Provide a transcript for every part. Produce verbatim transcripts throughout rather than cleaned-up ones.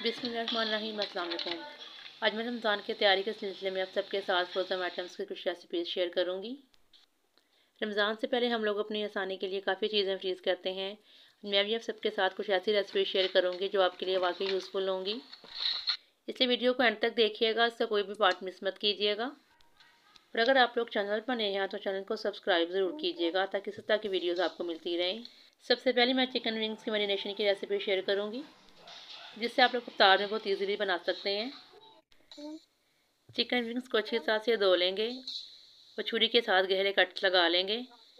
बिस्मिल्लाहिर्रहमानिर्रहीम। अस्सलाम वालेकुम। आज मैं रमज़ान की तैयारी के सिलसिले में आप सबके साथ फ्रोज़न आइटम्स की कुछ रेसिपीज़ शेयर करूंगी। रमज़ान से पहले हम लोग अपनी आसानी के लिए काफ़ी चीज़ें फ्रीज़ करते हैं। मैं भी आप सबके साथ कुछ ऐसी रेसिपी शेयर करूंगी जो आपके लिए वाकई यूज़फुल होंगी, इसलिए वीडियो को एंड तक देखिएगा, इससे कोई भी पार्ट मिस मत कीजिएगा। और अगर आप लोग चैनल पर नए हैं तो चैनल को सब्सक्राइब ज़रूर कीजिएगा ताकि इस तरह की वीडियोज़ आपको मिलती रहें। सबसे पहले मैं चिकन विंग्स की मैरिनेशन की रेसिपी शेयर करूँगी, जिससे आप लोग इफ्तार में बहुत ईजीली बना सकते हैं। चिकन विंग्स को अच्छी तरह से धो लेंगे और छुरी के साथ गहरे कट लगा लेंगे।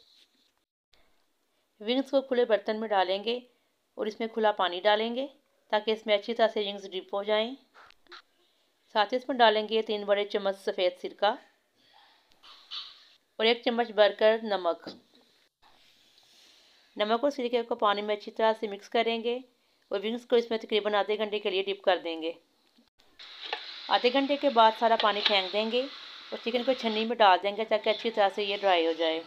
विंग्स को खुले बर्तन में डालेंगे और इसमें खुला पानी डालेंगे ताकि इसमें अच्छी तरह से विंग्स डिप हो जाएं। साथ ही इसमें डालेंगे तीन बड़े चम्मच सफ़ेद सिरका और एक चम्मच भरकर नमक। नमक और सिरके को पानी में अच्छी तरह से मिक्स करेंगे और विंग्स को इसमें तकरीबन आधे घंटे के लिए डिप कर देंगे। आधे घंटे के बाद सारा पानी फेंक देंगे और चिकन को छन्नी में डाल देंगे ताकि अच्छी तरह से ये ड्राई हो जाए।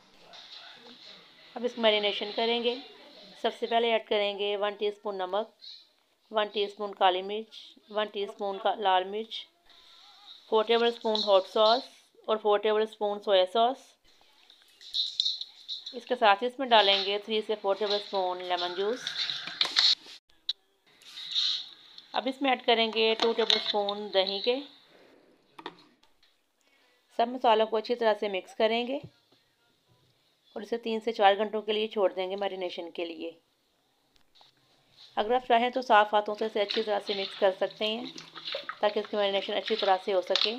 अब इसको मैरिनेशन करेंगे। सबसे पहले ऐड करेंगे वन टीस्पून नमक, वन टीस्पून काली मिर्च, वन टीस्पून का लाल मिर्च, four table spoon hot sauce और four table spoon soya sauce. इसके साथ ही इसमें डालेंगे थ्री से four table spoon lemon juice. अब इसमें ऐड करेंगे टू टेबल स्पून दही के। सब मसालों को अच्छी तरह से मिक्स करेंगे और इसे तीन से चार घंटों के लिए छोड़ देंगे मैरिनेशन के लिए। अगर आप चाहें तो साफ़ हाथों से इसे अच्छी तरह से मिक्स कर सकते हैं ताकि इसकी मैरिनेशन अच्छी तरह से हो सके।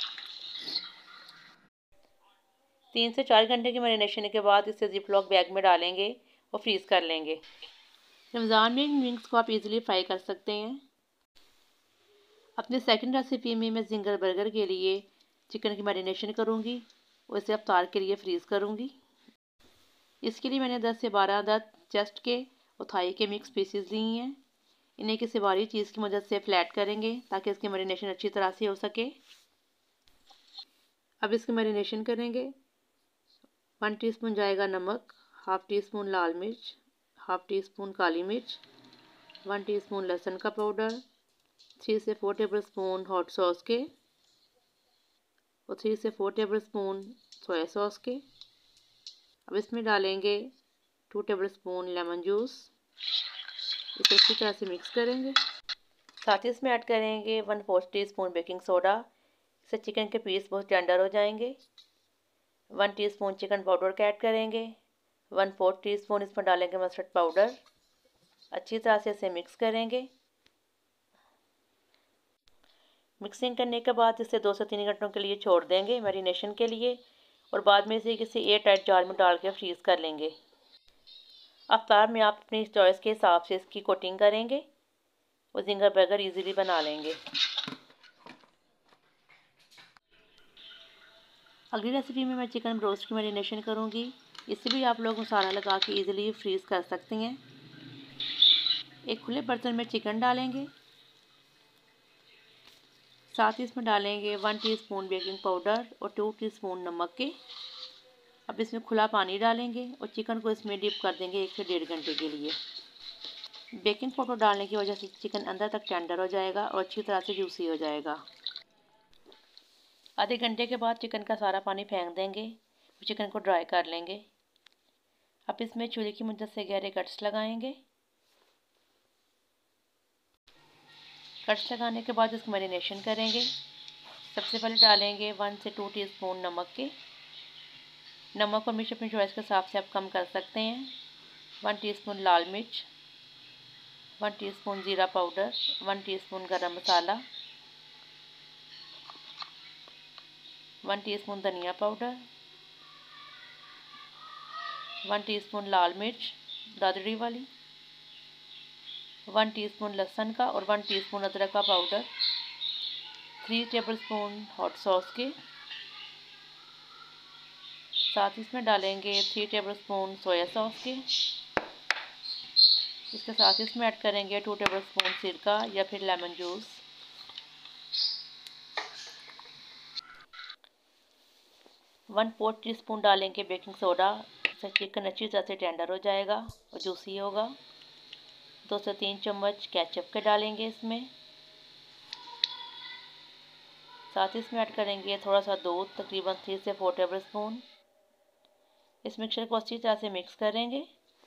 तीन से चार घंटे की मैरिनेशन के बाद इसे जिपलॉक बैग में डालेंगे और फ्रीज़ कर लेंगे। रमज़ान में इन विंग्स को आप इजीली फ्राई कर सकते हैं। अपनी सेकंड रेसिपी में मैं जिंगर बर्गर के लिए चिकन की मैरिनेशन करूँगी और इसे अफ्तार के लिए फ्रीज़ करूँगी। इसके लिए मैंने दस से बारह अदद चेस्ट के और थाई के मिक्स पीसेस लिए हैं। इन्हें किसी बारी चीज़ की मदद से फ्लैट करेंगे ताकि इसकी मैरिनेशन अच्छी तरह से हो सके। अब इसकी मैरिनेशन करेंगे। वन टीस्पून जाएगा नमक, हाफ़ टी स्पून लाल मिर्च, हाफ़ टी स्पून काली मिर्च, वन टीस्पून लहसुन का पाउडर, थ्री से four table spoon hot sauce के और थ्री से four table spoon soya sauce के। अब इसमें डालेंगे two tablespoon lemon juice. इसे अच्छी तरह से मिक्स करेंगे। साथ ही इसमें ऐड करेंगे one fourth teaspoon baking soda. इससे चिकन के पीस बहुत टेंडर हो जाएंगे। वन टीस्पून चिकन पाउडर का ऐड करेंगे। वन फोर्थ टी स्पून इसमें डालेंगे मस्टर्ड पाउडर। अच्छी तरह से इसे मिक्स करेंगे। मिक्सिंग करने के बाद इसे दो से तीन घंटों के लिए छोड़ देंगे मैरिनेशन के लिए और बाद में इसे किसी एयर टाइट जार में डाल के फ्रीज़ कर लेंगे। अफ्तार में आप अपनी चॉइस के हिसाब से इसकी कोटिंग करेंगे और जिंगर बर्गर इजीली बना लेंगे। अगली रेसिपी में मैं चिकन ब्रोस्ट की मैरिनेशन करूँगी। इसे भी आप लोग मसाला लगा के इजीली फ्रीज़ कर सकते हैं। एक खुले बर्तन में चिकन डालेंगे। साथ ही इसमें डालेंगे वन टीस्पून बेकिंग पाउडर और टू टीस्पून नमक के। अब इसमें खुला पानी डालेंगे और चिकन को इसमें डिप कर देंगे एक से डेढ़ घंटे के लिए। बेकिंग पाउडर डालने की वजह से चिकन अंदर तक टेंडर हो जाएगा और अच्छी तरह से जूसी हो जाएगा। आधे घंटे के बाद चिकन का सारा पानी फेंक देंगे और चिकन को ड्राई कर लेंगे। अब इसमें छुरी की मदद से गहरे कट्स लगाएंगे। कट्स लगाने के बाद इसको मैरिनेशन करेंगे। सबसे पहले डालेंगे वन से टू टीस्पून नमक के। नमक और मिर्च अपनी चॉइस के हिसाब से आप कम कर सकते हैं। वन टीस्पून लाल मिर्च, वन टीस्पून ज़ीरा पाउडर, वन टीस्पून गरम मसाला, वन टीस्पून धनिया पाउडर, वन टीस्पून लाल मिर्च दादड़ी वाली, वन टीस्पून लहसुन का और वन टीस्पून अदरक का powder, three tablespoon hot sauce के। साथ ही इसमें डालेंगे थ्री टेबलस्पून सोया सॉस के। इसके साथ ही इसमें ऐड करेंगे टू टेबलस्पून सिरका या फिर lemon juice. One fourth teaspoon डालेंगे बेकिंग सोडा। इससे चिकन अच्छी तरह से टेंडर हो जाएगा और जूसी होगा। दो से तीन चम्मच केचप के डालेंगे इसमें। साथ ही इसमें ऐड करेंगे थोड़ा सा दूध, तकरीबन थ्री से फोर टेबल स्पून। इस मिक्सचर को अच्छी तरह से मिक्स करेंगे।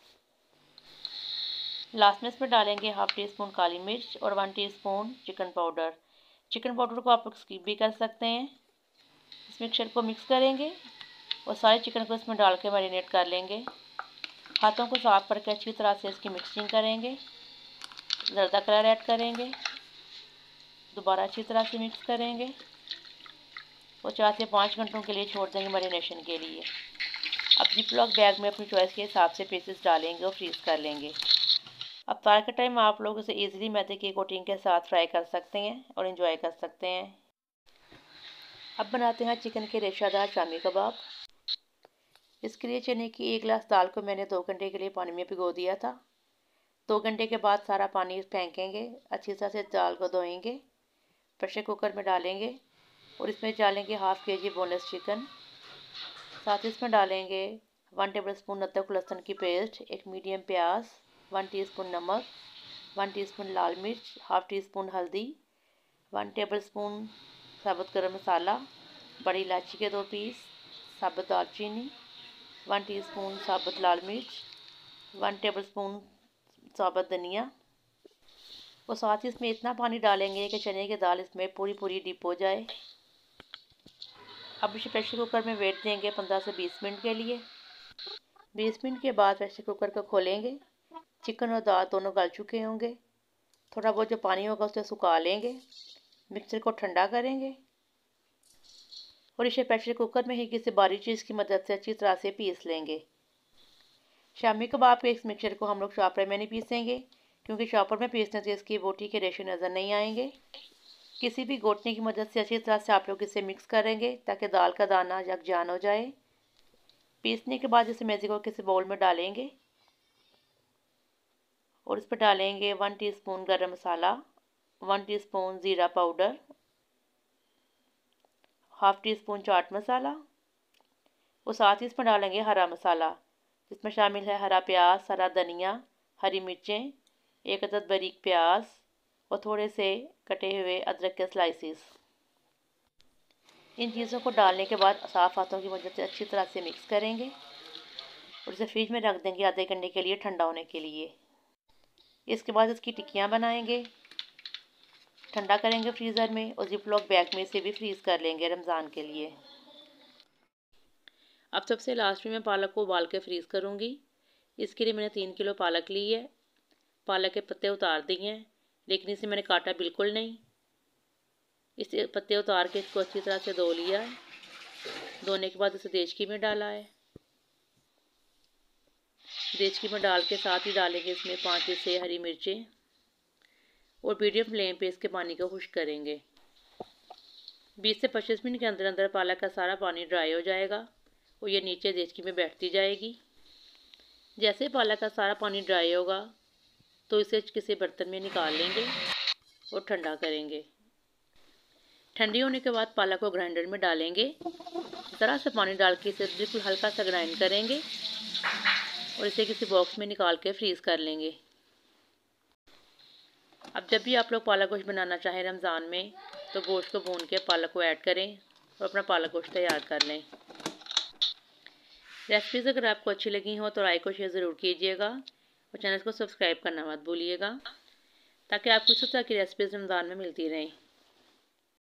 लास्ट में इसमें डालेंगे हाफ टी स्पून काली मिर्च और one teaspoon chicken powder. Chicken powder को आप लोग स्किप भी कर सकते हैं। इस मिक्सचर को मिक्स करेंगे और सारे चिकन को इसमें डाल के मैरिनेट कर लेंगे। हाथों को साफ करके अच्छी तरह से इसकी मिक्सिंग करेंगे। ज़र्दा कलर ऐड करेंगे, दोबारा अच्छी तरह से मिक्स करेंगे और चार से पाँच घंटों के लिए छोड़ देंगे मैरिनेशन के लिए। अब जिपलॉक बैग में अपनी चॉइस के हिसाब से पीसेस डालेंगे और फ्रीज़ कर लेंगे। अब तार के टाइम आप लोग इसे ईजिली मैदे की कोटिंग के साथ फ्राई कर सकते हैं और एंजॉय कर सकते हैं। अब बनाते हैं चिकन के रेशादार शामी कबाब। इसके लिए चने की एक गिलास दाल को मैंने दो घंटे के लिए पानी में भिगो दिया था। दो घंटे के बाद सारा पानी फेंकेंगे, अच्छी तरह से दाल को धोएंगे, प्रेशर कुकर में डालेंगे और इसमें डालेंगे हाफ़ के जी बोनलेस चिकन। साथ ही इसमें डालेंगे वन टेबल स्पून अदरक लहसुन की पेस्ट, एक मीडियम प्याज, वन टीस्पून नमक, वन टीस्पून लाल मिर्च, हाफ़ टी स्पून हल्दी, वन टेबल स्पून साबुत गरम मसाला, बड़ी इलायची के दो पीस, साबुत दालचीनी, वन टीस्पून साबुत लाल मिर्च, वन टेबल स्पून साबुत धनिया और साथ ही इसमें इतना पानी डालेंगे कि चने की दाल इसमें पूरी पूरी डिप हो जाए। अब इसे प्रेशर कुकर में वेट देंगे पंद्रह से बीस मिनट के लिए। बीस मिनट के बाद प्रेशर कुकर को खोलेंगे। चिकन और दाल दोनों गल चुके होंगे। थोड़ा बहुत जो पानी होगा उसे सुखा लेंगे। मिक्सर को ठंडा करेंगे और इसे प्रेशर कुकर में ही किसी बारीक चीज़ की मदद से अच्छी तरह से पीस लेंगे। शामी कबाब के इस मिक्सचर को हम लोग शॉपर में नहीं पीसेंगे, क्योंकि शॉपर में पीसने से इसकी बोटी के रेशे नज़र नहीं आएंगे। किसी भी घोटने की मदद से अच्छी तरह से आप लोग इसे मिक्स करेंगे ताकि दाल का दाना यकजान हो जाए। पीसने के बाद इसे मैदे को किसी बाउल में डालेंगे और इस पर डालेंगे वन टीस्पून गरम मसाला, वन टीस्पून ज़ीरा powder, half tea spoon chaat masala और साथ ही इसमें डालेंगे हरा मसाला, जिसमें शामिल है हरा प्याज, हरा धनिया, हरी मिर्चें, एक अदद बारीक प्याज और थोड़े से कटे हुए अदरक के स्लाइसेस। इन चीज़ों को डालने के बाद साफ़ हाथों की मदद से अच्छी तरह से मिक्स करेंगे और इसे फ्रिज में रख देंगे आधे घंटे के लिए ठंडा होने के लिए। इसके बाद इसकी टिक्कियाँ बनाएंगे, ठंडा करेंगे फ्रीज़र में और जिपलॉक बैग में इसे भी फ्रीज़ कर लेंगे रमज़ान के लिए। अब सबसे लास्ट में मैं पालक को उबाल के फ्रीज़ करूँगी। इसके लिए मैंने तीन किलो पालक ली है। पालक के पत्ते उतार दिए हैं, लेकिन इसे मैंने काटा बिल्कुल नहीं। इसे पत्ते उतार के इसको अच्छी तरह से धो लिया है। धोने के बाद इसे देचकी में डाला है। देचकी में डाल के साथ ही डालेंगे इसमें पाँच से छः हरी मिर्चें और मीडियम फ्लेम पे इसके पानी को खुश्क करेंगे। बीस से पच्चीस मिनट के अंदर अंदर पालक का सारा पानी ड्राई हो जाएगा और ये नीचे देचकी में बैठती जाएगी। जैसे पालक का सारा पानी ड्राई होगा तो इसे किसी बर्तन में निकाल लेंगे और ठंडा करेंगे। ठंडी होने के बाद पालक को ग्राइंडर में डालेंगे। ज़रा सा पानी डाल के इसे बिल्कुल हल्का सा ग्राइंड करेंगे और इसे किसी बॉक्स में निकाल के फ्रीज़ कर लेंगे। अब जब भी आप लोग पालक गोश्त बनाना चाहें रमज़ान में, तो गोश्त को भून के पालक को ऐड करें और अपना पालक गोश्त तैयार कर लें। रेसिपीज़ अगर आपको अच्छी लगी हो तो लाइक और शेयर ज़रूर कीजिएगा और चैनल को सब्सक्राइब करना मत भूलिएगा, ताकि आपको इस तरह की रेसिपीज़ रमज़ान में मिलती रहें।